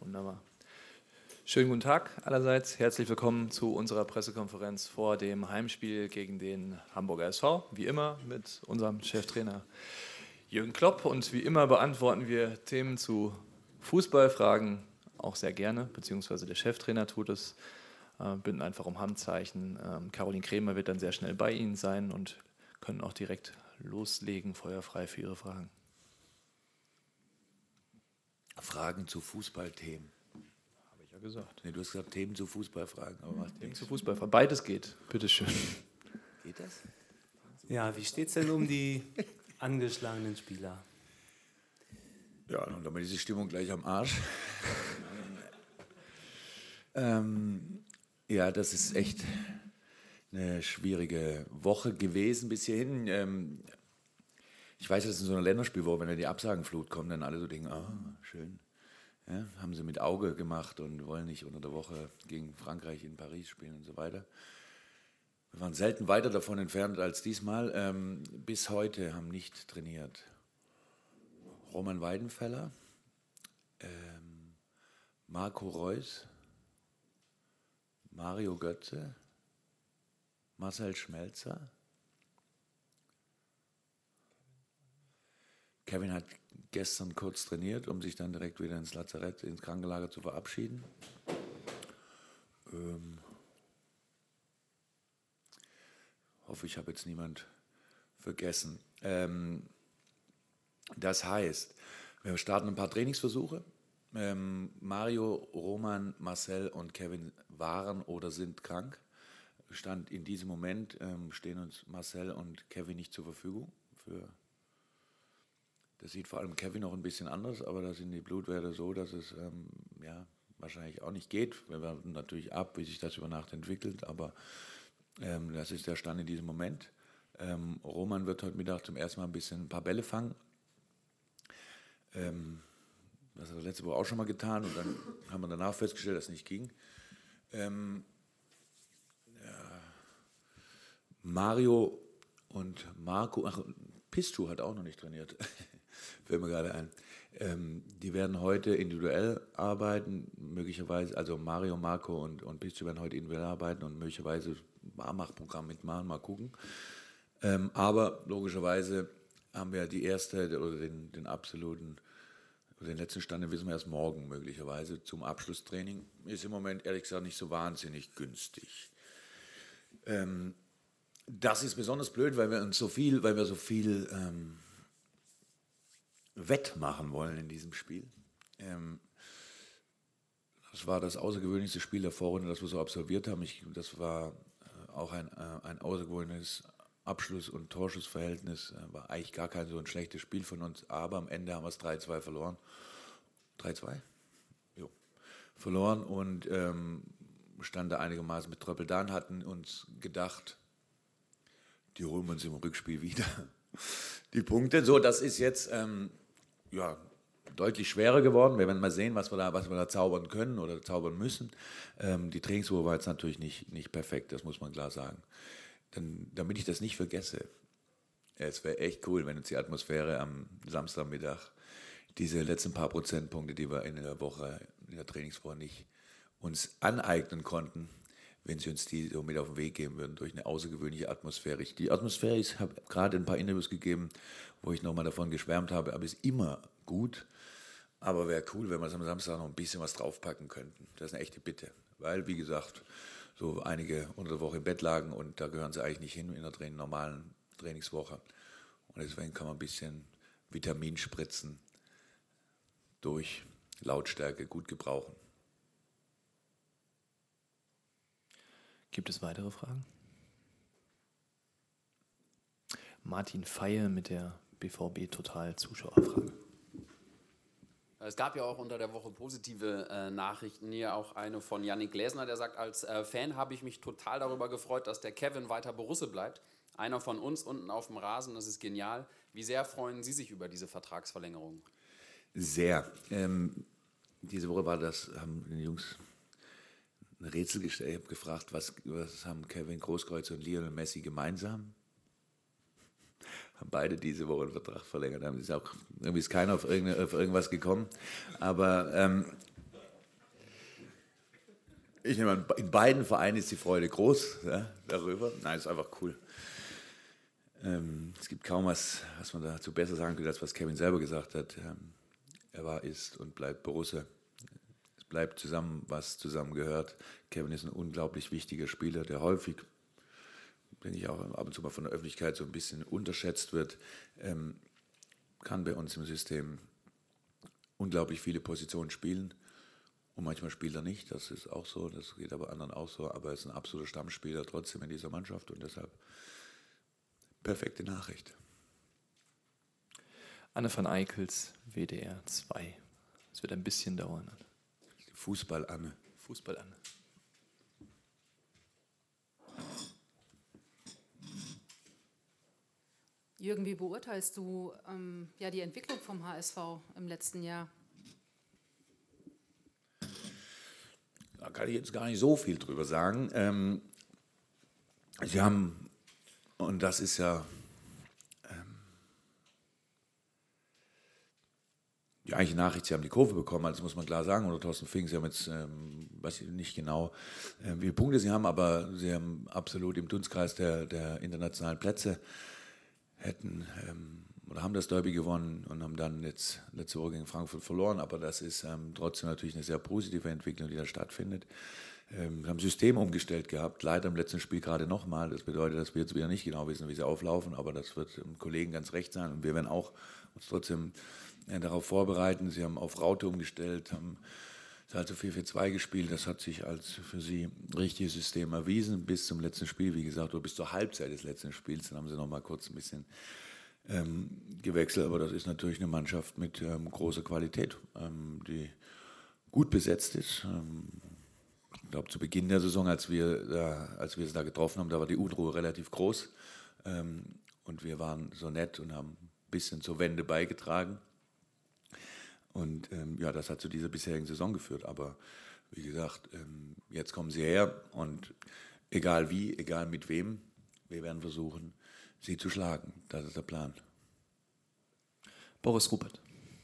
Wunderbar. Schönen guten Tag allerseits. Herzlich willkommen zu unserer Pressekonferenz vor dem Heimspiel gegen den Hamburger SV. Wie immer mit unserem Cheftrainer Jürgen Klopp. Und wie immer beantworten wir Themen zu Fußballfragen auch sehr gerne, beziehungsweise der Cheftrainer tut es. Bitten einfach um Handzeichen. Caroline Kremer wird dann sehr schnell bei Ihnen sein und können auch direkt loslegen, feuerfrei für Ihre Fragen. Fragen zu Fußballthemen. Habe ich ja gesagt. Nee, du hast gesagt Themen zu Fußballfragen. Aber macht Themen zu Fußballfragen. Beides geht. Bitteschön. Geht das? Ja, wie steht es denn um die angeschlagenen Spieler? Ja, und damit ist die Stimmung gleich am Arsch. Ja, das ist echt eine schwierige Woche gewesen bis hierhin. Ich weiß, dass in so einer Länderspielwoche, wenn da die Absagenflut kommt, dann alle so denken, schön. Ja, haben sie mit Auge gemacht und wollen nicht unter der Woche gegen Frankreich in Paris spielen und so weiter. Wir waren selten weiter davon entfernt als diesmal. Bis heute haben nicht trainiert Roman Weidenfeller, Marco Reus, Mario Götze, Marcel Schmelzer. Kevin hat gestern kurz trainiert, um sich dann direkt wieder ins Lazarett, ins Krankenlager zu verabschieden. Hoffe, ich habe jetzt niemand vergessen. Das heißt, wir starten ein paar Trainingsversuche. Mario, Roman, Marcel und Kevin waren oder sind krank. Stand in diesem Moment stehen uns Marcel und Kevin nicht zur Verfügung. Das sieht vor allem Kevin noch ein bisschen anders, aber da sind die Blutwerte so, dass es wahrscheinlich auch nicht geht. Wir warten natürlich ab, wie sich das über Nacht entwickelt, aber das ist der Stand in diesem Moment. Roman wird heute Mittag zum ersten Mal ein paar Bälle fangen. Das hat er letzte Woche auch schon mal getan und dann haben wir danach festgestellt, dass es nicht ging. Mario und Marco, Piszczek hat auch noch nicht trainiert, fällt mir gerade ein. Die werden heute individuell arbeiten, möglicherweise, also Mario, Marco und Piszczek werden heute individuell arbeiten und möglicherweise Barmach-Programm mitmachen, mal gucken. Aber logischerweise haben wir die erste oder den letzten Stand, den wissen wir erst morgen möglicherweise zum Abschlusstraining. Ist im Moment ehrlich gesagt nicht so wahnsinnig günstig. Das ist besonders blöd, weil wir so viel wettmachen wollen in diesem Spiel. Das war das außergewöhnlichste Spiel der Vorrunde, das wir so absolviert haben. Das war auch ein außergewöhnliches Abschluss- und Torschussverhältnis. War eigentlich gar kein so ein schlechtes Spiel von uns, aber am Ende haben wir es 3-2 verloren. 3-2? Jo. Verloren und standen da einigermaßen mit Tröppel da und hatten uns gedacht, die holen wir uns im Rückspiel wieder. Die Punkte. So, das ist jetzt deutlich schwerer geworden. Wir werden mal sehen, was wir da zaubern können oder zaubern müssen. Die Trainingswoche war jetzt natürlich nicht perfekt, das muss man klar sagen. Damit ich das nicht vergesse, es wäre echt cool, wenn uns die Atmosphäre am Samstagmittag diese letzten paar Prozentpunkte, die wir in der Trainingswoche nicht uns aneignen konnten, wenn sie uns die so mit auf den Weg geben würden, durch eine außergewöhnliche Atmosphäre. Die Atmosphäre, ich habe gerade ein paar Interviews gegeben, wo ich nochmal davon geschwärmt habe, aber ist immer gut. Aber wäre cool, wenn wir am Samstag noch ein bisschen was draufpacken könnten. Das ist eine echte Bitte. Weil, wie gesagt, so einige unter der Woche im Bett lagen und da gehören sie eigentlich nicht hin in der normalen Trainingswoche. Und deswegen kann man ein bisschen Vitaminspritzen durch Lautstärke gut gebrauchen. Gibt es weitere Fragen? Martin Feie mit der BVB-Total-Zuschauerfrage. Es gab ja auch unter der Woche positive Nachrichten. Hier auch eine von Yannick Gläsner, der sagt, als Fan habe ich mich total darüber gefreut, dass der Kevin weiter Borusse bleibt. Einer von uns unten auf dem Rasen, das ist genial. Wie sehr freuen Sie sich über diese Vertragsverlängerung? Sehr. Diese Woche haben die Jungs ein Rätsel gestellt. Ich habe gefragt, was haben Kevin Großkreuz und Lionel Messi gemeinsam? Haben beide diese Woche einen Vertrag verlängert. Irgendwie ist keiner auf irgendwas gekommen. Aber Ich nehme an, in beiden Vereinen ist die Freude groß, ja, darüber. Nein, ist einfach cool. Es gibt kaum was man dazu besser sagen könnte, als was Kevin selber gesagt hat. Er war, ist und bleibt Borusse. Es bleibt zusammen, was zusammen gehört. Kevin ist ein unglaublich wichtiger Spieler, der häufig, denke ich, auch ab und zu mal von der Öffentlichkeit so ein bisschen unterschätzt wird. Kann bei uns im System unglaublich viele Positionen spielen. Und manchmal spielt er nicht, das ist auch so, das geht aber anderen auch so. Aber er ist ein absoluter Stammspieler trotzdem in dieser Mannschaft und deshalb perfekte Nachricht. Anne van Eickels, WDR 2. Es wird ein bisschen dauern. Fußball-Anne. Fußball-Anne. Jürgen, wie beurteilst du die Entwicklung vom HSV im letzten Jahr? Da kann ich jetzt gar nicht so viel drüber sagen. Sie haben, und das ist ja die eigentliche Nachricht, Sie haben die Kurve bekommen, also das muss man klar sagen, oder Thorsten Fink, Sie haben jetzt, weiß ich nicht genau, wie viele Punkte Sie haben, aber Sie haben absolut im Dunstkreis der internationalen Plätze, hätten oder haben das Derby gewonnen und haben dann jetzt letzte Woche gegen Frankfurt verloren, aber das ist trotzdem natürlich eine sehr positive Entwicklung, die da stattfindet. Wir haben System umgestellt gehabt, leider im letzten Spiel gerade nochmal. Das bedeutet, dass wir jetzt wieder nicht genau wissen, wie sie auflaufen, aber das wird dem Kollegen ganz recht sein und wir werden auch uns trotzdem darauf vorbereiten. Sie haben auf Raute umgestellt, haben also 4-4-2 gespielt. Das hat sich als für sie richtiges System erwiesen bis zum letzten Spiel, wie gesagt, oder bis zur Halbzeit des letzten Spiels. Dann haben sie nochmal kurz ein bisschen gewechselt, aber das ist natürlich eine Mannschaft mit großer Qualität, die gut besetzt ist. Ich glaube, zu Beginn der Saison, als wir es da getroffen haben, da war die Unruhe relativ groß und wir waren so nett und haben ein bisschen zur Wende beigetragen. Und das hat zu dieser bisherigen Saison geführt. Aber wie gesagt, jetzt kommen sie her und egal wie, egal mit wem, wir werden versuchen, sie zu schlagen. Das ist der Plan. Boris Rupert.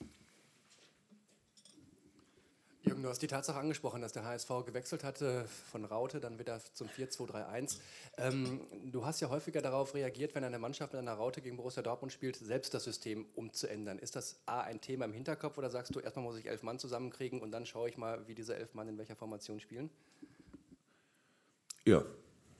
Jürgen, du hast die Tatsache angesprochen, dass der HSV gewechselt hatte von Raute, dann wieder zum 4-2-3-1. Du hast ja häufiger darauf reagiert, wenn eine Mannschaft mit einer Raute gegen Borussia Dortmund spielt, selbst das System umzuändern. Ist das A, ein Thema im Hinterkopf oder sagst du, erstmal muss ich 11 Mann zusammenkriegen und dann schaue ich mal, wie diese 11 Mann in welcher Formation spielen? Ja.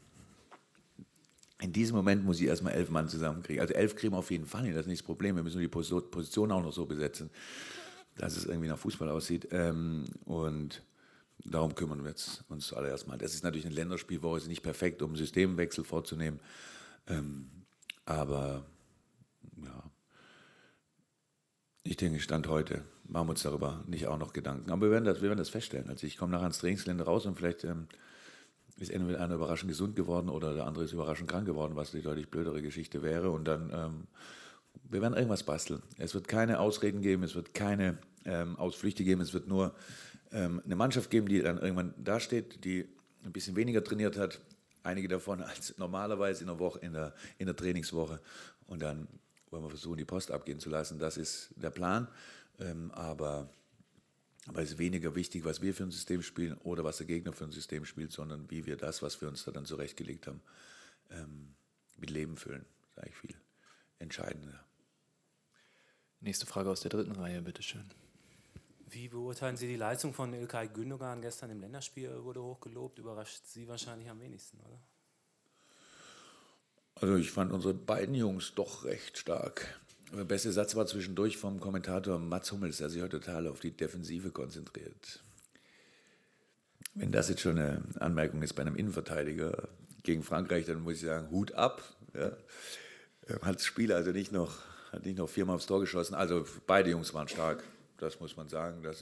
In diesem Moment muss ich erstmal 11 Mann zusammenkriegen. Also 11 kriegen wir auf jeden Fall hin, das ist nicht das Problem. Wir müssen nur die Position auch noch so besetzen, dass es irgendwie nach Fußball aussieht. Und darum kümmern wir uns zuallererst mal. Das ist natürlich eine Länderspielwoche, ist nicht perfekt, um einen Systemwechsel vorzunehmen. Aber ja, ich denke, Stand heute machen wir uns darüber nicht auch noch Gedanken. Aber wir werden das feststellen. Also ich komme nachher ins Trainingsgelände raus und vielleicht ist entweder einer überraschend gesund geworden oder der andere ist überraschend krank geworden, was die deutlich blödere Geschichte wäre. Und dann, wir werden irgendwas basteln. Es wird keine Ausreden geben, es wird keine Ausflüchte geben, es wird nur eine Mannschaft geben, die dann irgendwann dasteht, die ein bisschen weniger trainiert hat, einige davon als normalerweise in der Trainingswoche. Und dann wollen wir versuchen, die Post abgehen zu lassen. Das ist der Plan. Aber es ist weniger wichtig, was wir für ein System spielen oder was der Gegner für ein System spielt, sondern wie wir das, was wir uns da dann zurechtgelegt haben, mit Leben füllen. Das ist eigentlich viel entscheidender. Nächste Frage aus der dritten Reihe, bitteschön. Wie beurteilen Sie die Leistung von İlkay Gündogan gestern im Länderspiel? Wurde hochgelobt, überrascht Sie wahrscheinlich am wenigsten, oder? Also ich fand unsere beiden Jungs doch recht stark. Der beste Satz war zwischendurch vom Kommentator Mats Hummels, der sich heute total auf die Defensive konzentriert. Wenn das jetzt schon eine Anmerkung ist bei einem Innenverteidiger gegen Frankreich, dann muss ich sagen, Hut ab. Ja. Hat das Spiel also nicht noch 4-mal aufs Tor geschossen. Also beide Jungs waren stark, das muss man sagen. Das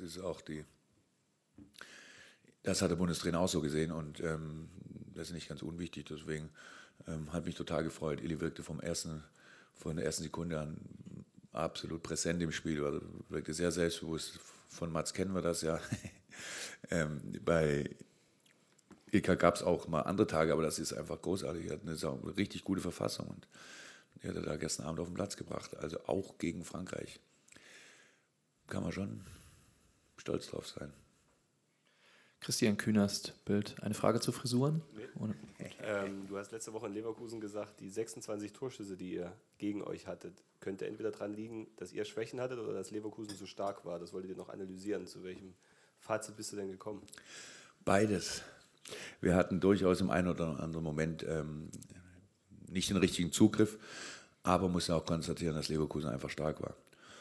hat der Bundestrainer auch so gesehen und das ist nicht ganz unwichtig. Deswegen hat mich total gefreut. Illy wirkte von der ersten Sekunde an absolut präsent im Spiel, also wirkte sehr selbstbewusst. Von Mats kennen wir das ja. Bei İlkay gab es auch mal andere Tage, aber das ist einfach großartig. Er hat eine richtig gute Verfassung und die hat er da gestern Abend auf den Platz gebracht. Also auch gegen Frankreich. Kann man schon stolz drauf sein. Christian Künast, Bild. Eine Frage zu Frisuren? Oder? Du hast letzte Woche in Leverkusen gesagt, die 26 Torschüsse, die ihr gegen euch hattet, könnte entweder daran liegen, dass ihr Schwächen hattet oder dass Leverkusen so stark war. Das wolltet ihr noch analysieren. Zu welchem Fazit bist du denn gekommen? Beides. Wir hatten durchaus im einen oder anderen Moment nicht den richtigen Zugriff, aber mussten auch konstatieren, dass Leverkusen einfach stark war.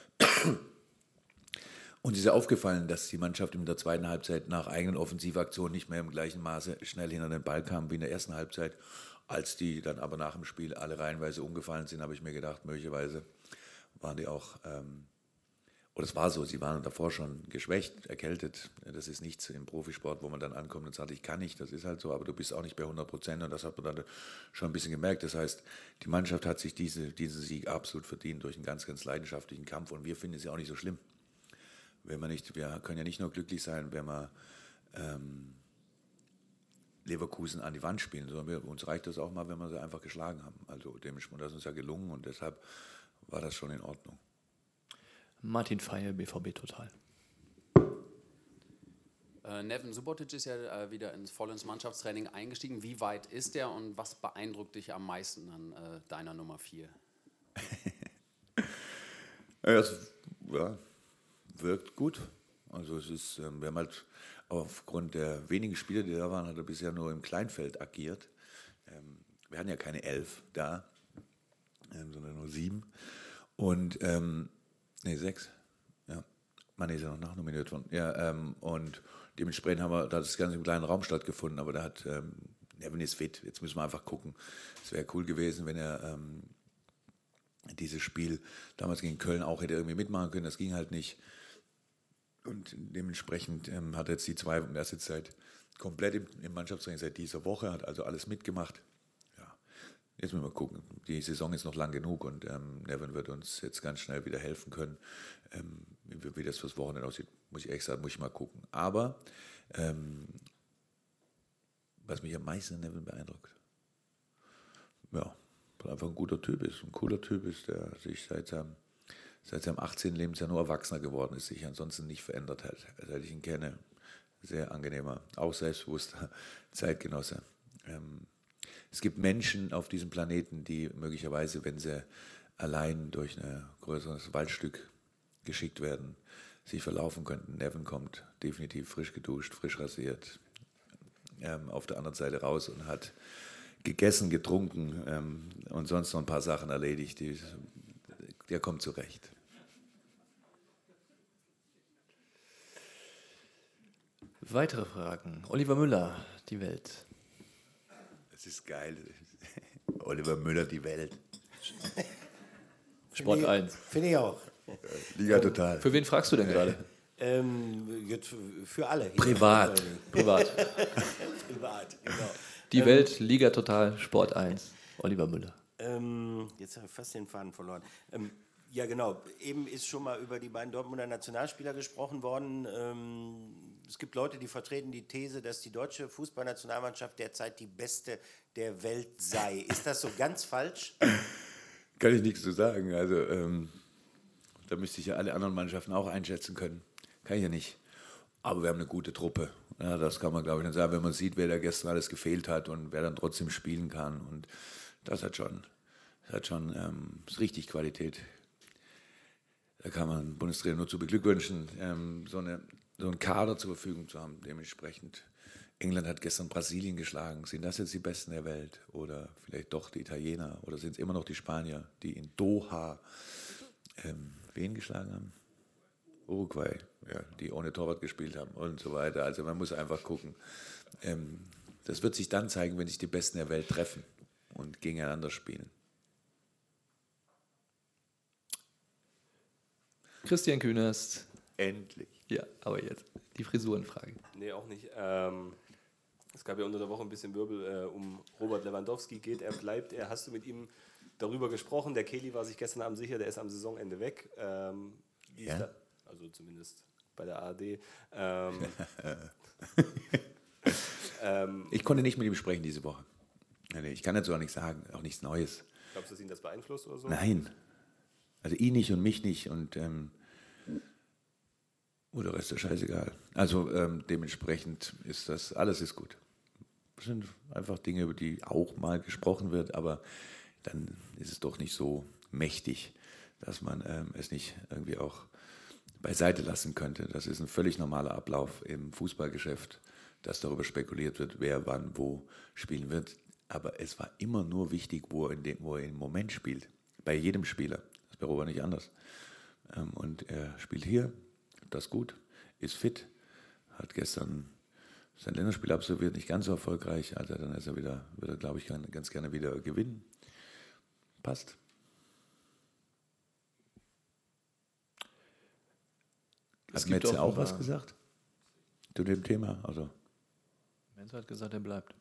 Und es ist aufgefallen, dass die Mannschaft in der zweiten Halbzeit nach eigenen Offensivaktionen nicht mehr im gleichen Maße schnell hinter den Ball kam wie in der ersten Halbzeit. Als die dann aber nach dem Spiel alle reihenweise umgefallen sind, habe ich mir gedacht, möglicherweise waren die auch, oder es war so, sie waren davor schon geschwächt, erkältet. Das ist nichts im Profisport, wo man dann ankommt und sagt, ich kann nicht, das ist halt so, aber du bist auch nicht bei 100% und das hat man dann schon ein bisschen gemerkt. Das heißt, die Mannschaft hat sich diesen Sieg absolut verdient durch einen ganz, ganz leidenschaftlichen Kampf und wir finden es ja auch nicht so schlimm. Wir können ja nicht nur glücklich sein, wenn wir Leverkusen an die Wand spielen, sondern uns reicht das auch mal, wenn wir sie einfach geschlagen haben. Also dementsprechend, das ist uns ja gelungen und deshalb war das schon in Ordnung. Martin Feil, BVB Total. Neven Subotic ist ja wieder voll ins Mannschaftstraining eingestiegen. Wie weit ist der und was beeindruckt dich am meisten an deiner Nummer 4? Ja, wirkt gut. Also es ist, wir haben halt aufgrund der wenigen Spieler, die da waren, hat er bisher nur im Kleinfeld agiert. Wir hatten ja keine 11 da, sondern nur 7. Und, 6. Ja, man ist ja noch nachnominiert worden. Ja, und dementsprechend haben wir, da hat das Ganze im kleinen Raum stattgefunden, aber da hat, Neven ist fit. Jetzt müssen wir einfach gucken. Es wäre cool gewesen, wenn er dieses Spiel damals gegen Köln auch hätte irgendwie mitmachen können. Das ging halt nicht. Und dementsprechend hat er jetzt er sitzt seit komplett im Mannschaftstraining seit dieser Woche, hat also alles mitgemacht. Ja, jetzt müssen wir gucken. Die Saison ist noch lang genug und Neven wird uns jetzt ganz schnell wieder helfen können. Wie das fürs Wochenende aussieht, muss ich ehrlich sagen, muss ich mal gucken. Aber was mich am meisten an Neven beeindruckt, ja, weil er einfach ein guter Typ ist, ein cooler Typ ist, der sich seit seinem 18. Lebensjahr nur erwachsener geworden ist, sich ansonsten nicht verändert hat. Seit ich ihn kenne, sehr angenehmer, auch selbstbewusster Zeitgenosse. Es gibt Menschen auf diesem Planeten, die möglicherweise, wenn sie allein durch ein größeres Waldstück geschickt werden, sich verlaufen könnten. Neven kommt definitiv frisch geduscht, frisch rasiert, auf der anderen Seite raus und hat gegessen, getrunken und sonst noch ein paar Sachen erledigt. Der kommt zurecht. Weitere Fragen. Oliver Müller, die Welt. Das ist geil. Oliver Müller, die Welt. Sport 1. Finde ich auch. Liga Total. Für wen fragst du denn gerade? Jetzt für alle. Privat. Privat, genau. Die Welt, Liga Total, Sport 1. Oliver Müller. Jetzt habe ich fast den Faden verloren. Ja, genau. Eben ist schon mal über die beiden Dortmunder Nationalspieler gesprochen worden. Es gibt Leute, die vertreten die These, dass die deutsche Fußballnationalmannschaft derzeit die beste der Welt sei. Ist das so ganz falsch? Kann ich nichts zu sagen. Also, da müsste ich ja alle anderen Mannschaften auch einschätzen können. Kann ich ja nicht. Aber wir haben eine gute Truppe. Ja, das kann man, glaube ich, nicht sagen, wenn man sieht, wer da gestern alles gefehlt hat und wer dann trotzdem spielen kann. Und das hat schon ist richtig Qualität. Da kann man Bundestrainer nur zu beglückwünschen, so einen Kader zur Verfügung zu haben. Dementsprechend, England hat gestern Brasilien geschlagen. Sind das jetzt die Besten der Welt? Oder vielleicht doch die Italiener? Oder sind es immer noch die Spanier, die in Doha wen geschlagen haben? Uruguay, ja, die ohne Torwart gespielt haben und so weiter. Also man muss einfach gucken. Das wird sich dann zeigen, wenn sich die Besten der Welt treffen und gegeneinander spielen. Christian Künast. Endlich. Ja, aber jetzt die Frisurenfrage. Nee, auch nicht. Es gab ja unter der Woche ein bisschen Wirbel um Robert Lewandowski. Geht er, bleibt er? Hast du mit ihm darüber gesprochen? Der Kelly war sich gestern Abend sicher, der ist am Saisonende weg. Ja. Also zumindest bei der ARD. Ich konnte nicht mit ihm sprechen diese Woche. Ich kann dazu auch nichts sagen, auch nichts Neues. Glaubst du, dass ihn das beeinflusst oder so? Nein. Also ihn nicht und mich nicht. Und Oder Rest ist scheißegal. Also dementsprechend ist das, alles ist gut. Das sind einfach Dinge, über die auch mal gesprochen wird, aber dann ist es doch nicht so mächtig, dass man es nicht irgendwie auch beiseite lassen könnte. Das ist ein völlig normaler Ablauf im Fußballgeschäft, dass darüber spekuliert wird, wer wann wo spielen wird. Aber es war immer nur wichtig, wo er im Moment spielt. Bei jedem Spieler. Das ist bei Robert nicht anders. Und er spielt hier, das gut, ist fit, hat gestern sein Länderspiel absolviert, nicht ganz so erfolgreich, also dann ist er wieder glaube ich, ganz gerne wieder gewinnen. Passt. Hat Metze auch was gesagt zu dem Thema? Also. Metze hat gesagt, er bleibt.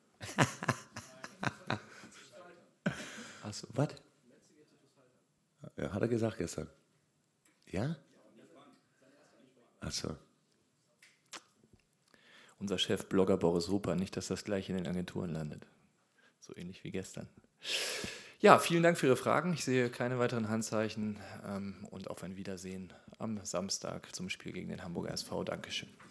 Achso, was? Ja, hat er gesagt gestern. Ja? Achso. Unser Chefblogger Boris Rupa, nicht, dass das gleich in den Agenturen landet. So ähnlich wie gestern. Ja, vielen Dank für Ihre Fragen. Ich sehe keine weiteren Handzeichen und auf ein Wiedersehen am Samstag zum Spiel gegen den Hamburger SV. Dankeschön.